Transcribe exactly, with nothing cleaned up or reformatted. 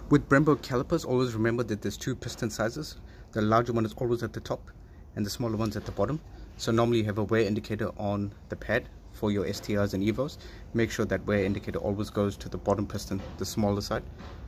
With Brembo calipers, always remember that there's two piston sizes. The larger one is always at the top and the smaller one's at the bottom. So normally you have a wear indicator on the pad for your S T Rs and Evos. Make sure that wear indicator always goes to the bottom piston, the smaller side.